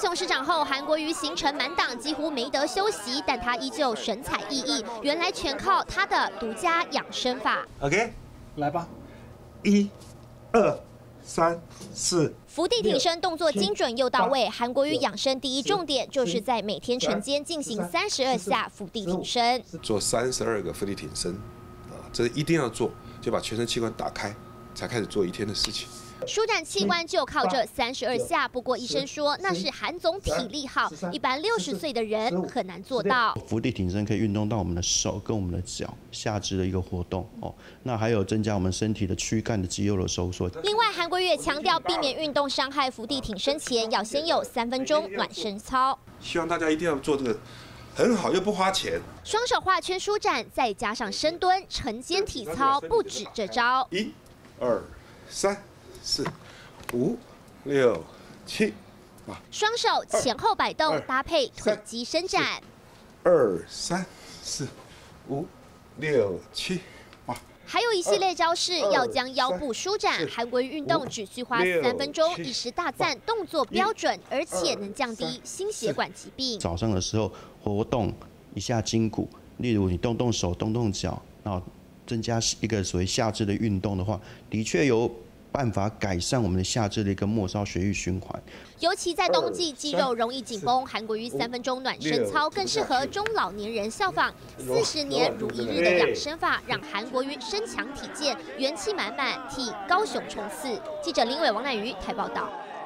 雄市长后，韩国瑜行程满档，几乎没得休息，但他依旧神采奕奕。原来全靠他的独家养生法。 OK， 来吧，1、2、3、4。 伏地挺身动作精准又到位。韩国瑜养生第一重点就是在每天晨间进行32下伏地挺身， 做32个伏地挺身，这一定要做，就把全身器官打开，才开始做一天的事情。 舒展器官就靠这32下，不过医生说那是韩总体力好，一般60岁的人很难做到。 伏地挺身可以运动到我们的手跟我们的脚下肢的一个活动哦，那还有增加我们身体的躯干的肌肉的收缩。 另外，韩国瑜也强调，避免运动伤害伏地挺身前，要先有3分钟暖身操。 希望大家一定要做这个很好又不花钱。 双手画圈舒展，再加上深蹲、晨间体操，不止这招。 1、2、3、4、5、6、7、8。 双手前后摆动，搭配腿肌伸展。 2、3、4、5、6、7、8。 还有一系列招式要将腰部舒展，韩国瑜运动只需花3分钟，一时大赞动作标准，而且能降低心血管疾病。 早上的时候活动一下筋骨，例如你动动手、动动脚，然后增加一个所谓下肢的运动的话，的确有办法改善我们的下肢的一个末梢血液循环。 尤其在冬季，肌肉容易紧绷，韩国瑜3分钟暖身操更适合中老年人效仿。40年如一日的养生法，让韩国瑜身强体健、元气满满，替高雄冲刺。记者林伟、王乃瑜台报道。